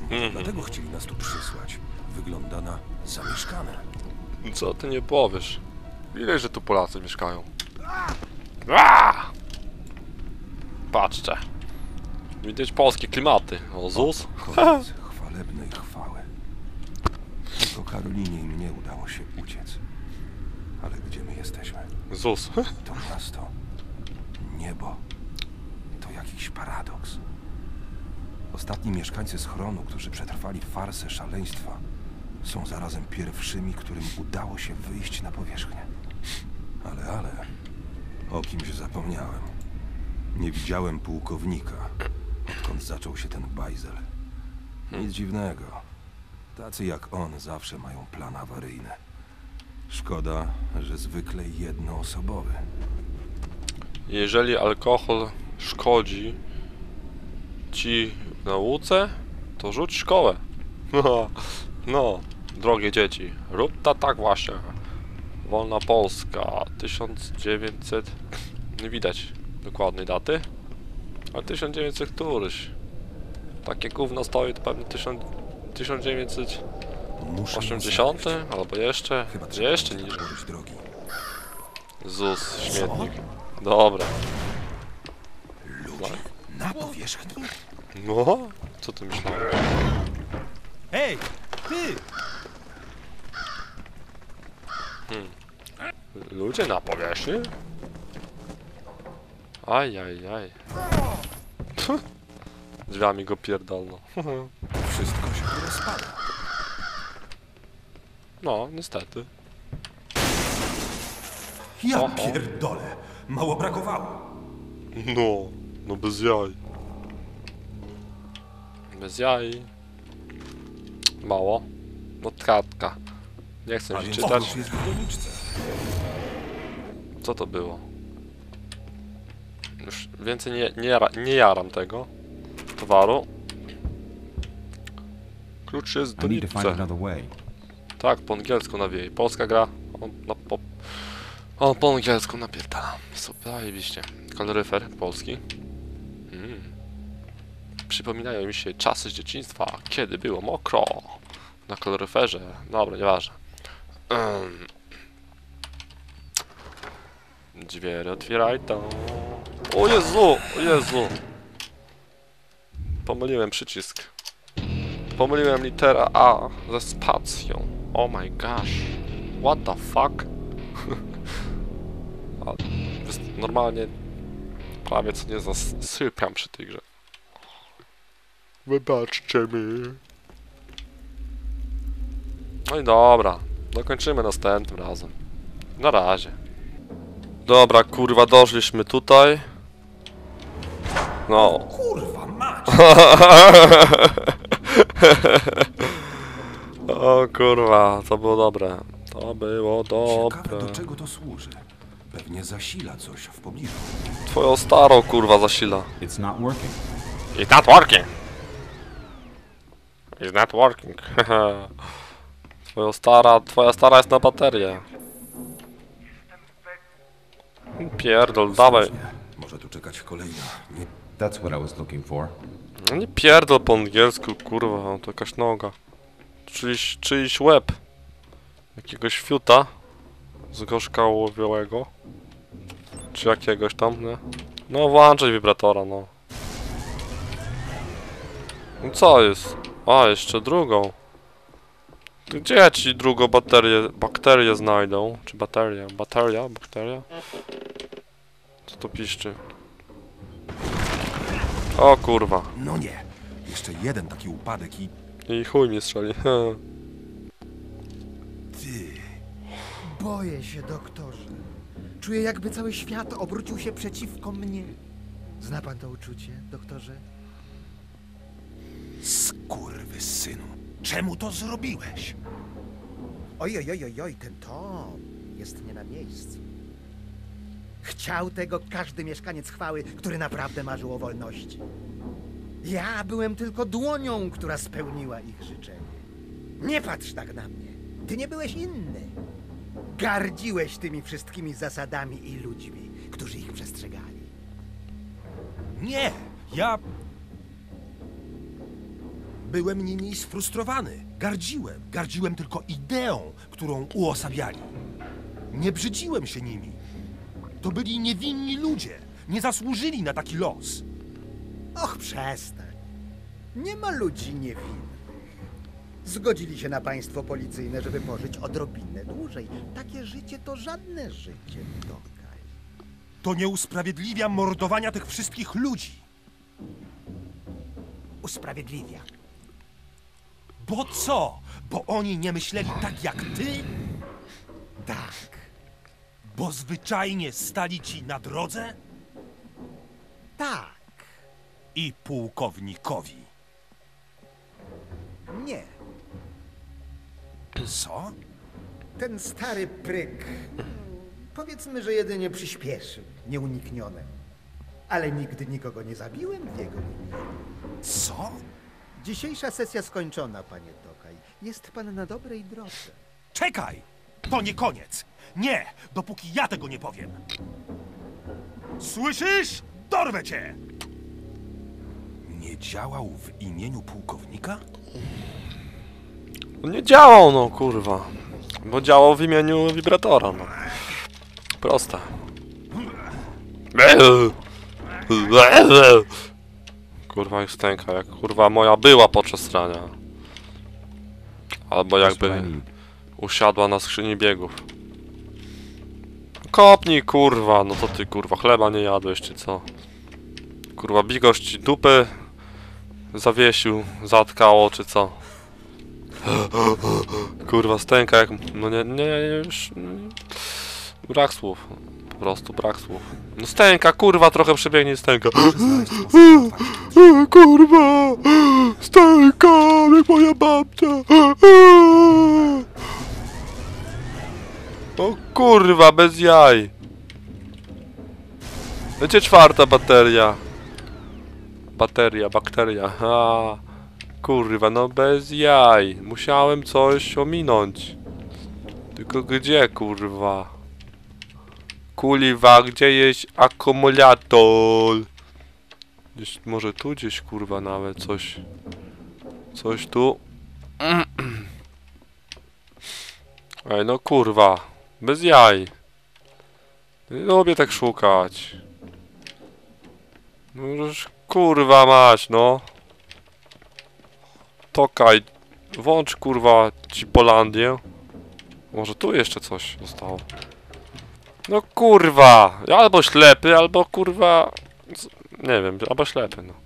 Dlatego chcieli nas tu przysłać. Wygląda na zamieszkane. Co ty nie powiesz? Ile, że tu Polacy mieszkają? Aaaa! Patrzcie. Widać polskie klimaty. O, ZUS. Koniec chwalebnej chwały. Tylko Karolinie i mnie udało się uciec. Ale gdzie my jesteśmy? ZUS. To miasto. Niebo. To jakiś paradoks. Ostatni mieszkańcy schronu, którzy przetrwali farsę szaleństwa, są zarazem pierwszymi, którym udało się wyjść na powierzchnię. Ale... O kimś zapomniałem. Nie widziałem pułkownika, odkąd zaczął się ten bajzel. Nic dziwnego. Tacy jak on zawsze mają plan awaryjny. Szkoda, że zwykle jednoosobowy. Jeżeli alkohol szkodzi ci w nauce, to rzuć szkołę. No, drogie dzieci, rób to tak właśnie. Wolna Polska, 1900... Nie widać dokładnej daty, ale 1900 któryś. Takie gówno stoi, to pewnie 1980 albo jeszcze niżej. Drogi. ZUS, śmietnik. Dobra. Ludzie na powierzchni? No, co ty myślałeś? Hej, ty! Ludzie na powierzchni? Ajajaj. Drzwiami go pierdolno. Wszystko się rozpada. No, niestety. Ja Oho. pierdolę. Mało brakowało. No bez jaj. Bez jaj. Mało. Notatka. Nie chcę się czytać. Oprócz jest w doniczce. Co to było? Już więcej nie jaram tego towaru. Klucz jest w I need to find doniczce. another way. Tak, po angielsku nawijaj. Polska gra. On po angielsku napierdala. Super, zajebiście. Kaloryfer polski. Przypominają mi się czasy z dzieciństwa, kiedy było mokro. Na kaloryferze. Dobra, nieważne. Drzwi otwieraj to. O Jezu! O Jezu! Pomyliłem przycisk. Pomyliłem literę A ze spacją. Oh my gosh. What the fuck? Normalnie prawie co nie zasypiam przy tej grze. Wybaczcie mi. No i dobra. Dokończymy następnym razem. Na razie. Dobra, kurwa, doszliśmy tutaj. No. Kurwa mać! O kurwa, to było dobre. To było Ciekawe, dobre. do czego to służy. Pewnie zasila coś w pobliżu. Twoją starą kurwa zasila. It's not working. It's not working. It's not working. Twoja stara jest na baterię. Pierdol, dawaj. Ostrożnie. Może tu czekać kolejna. Nie... That's what I was looking for. No nie pierdol po angielsku, kurwa, to jakaś noga. Czyjś łeb. Jakiegoś fiuta. Zgorzkałowiałego. Czy jakiegoś tam, nie? No włączaj wibratora, no. No co jest? A, jeszcze drugą. To gdzie ci drugą bakterię znajdą? Czy bateria? Bakteria? Co to piszczy? O kurwa. No nie. Jeszcze jeden taki upadek i... Chuj mi strzeli. Ty... Boję się, doktorze. Czuję, jakby cały świat obrócił się przeciwko mnie. Zna pan to uczucie, doktorze? Skurwysynu. Czemu to zrobiłeś? Oj, ten Tom jest nie na miejscu. Chciał tego każdy mieszkaniec chwały, który naprawdę marzył o wolności. Ja byłem tylko dłonią, która spełniła ich życzenie. Nie patrz tak na mnie. Ty nie byłeś inny. Gardziłeś tymi wszystkimi zasadami i ludźmi, którzy ich przestrzegali. Nie! Ja... Byłem nimi sfrustrowany. Gardziłem tylko ideą, którą uosabiali. Nie brzydziłem się nimi. To byli niewinni ludzie. Nie zasłużyli na taki los. Och, przestań. Nie ma ludzi niewinnych. Zgodzili się na państwo policyjne, żeby pożyć odrobinę dłużej. Takie życie to żadne życie, Dokaj. To nie usprawiedliwia mordowania tych wszystkich ludzi. Usprawiedliwia. Bo co? Bo oni nie myśleli tak jak ty? Tak, Bo zwyczajnie stali ci na drodze? tak, I pułkownikowi. nie. Co? Ten stary pryk, powiedzmy, że jedynie przyspieszył, nieuniknione. Ale nigdy nikogo nie zabiłem w jego imieniu. Co? Dzisiejsza sesja skończona, panie Dokaj. Jest pan na dobrej drodze. Czekaj! To nie koniec! Nie, dopóki ja tego nie powiem. Słyszysz? Dorwę cię! Nie działał w imieniu pułkownika? No nie działał, no kurwa. Bo działał w imieniu wibratora, no. Proste. Kurwa ich stęka, jak kurwa moja była podczas strania. Albo jakby usiadła na skrzyni biegów. Kopnij kurwa, no to ty kurwa chleba nie jadłeś czy co? Kurwa bigosz ci dupy zawiesił, zatkało czy co? Kurwa stęka jak... no nie już... brak słów. Po prostu brak słów. No stęka, kurwa, trochę przebiegnie stęka. Kurwa! Stęka, jak moja babcia! O kurwa, bez jaj! Będzie czwarta bateria. Bakteria. Ha. Kurwa, no bez jaj. Musiałem coś ominąć. Tylko gdzie, kurwa? Kuliwa, gdzie jest akumulator? Gdzieś, może tu gdzieś, kurwa, nawet coś. Coś tu. Ej, no kurwa. Bez jaj. Nie lubię tak szukać. No już kurwa mać, no. Tokaj. Włącz kurwa ci Polandię. Może tu jeszcze coś zostało. No kurwa. Albo ślepy, albo kurwa... nie wiem, albo ślepy, no.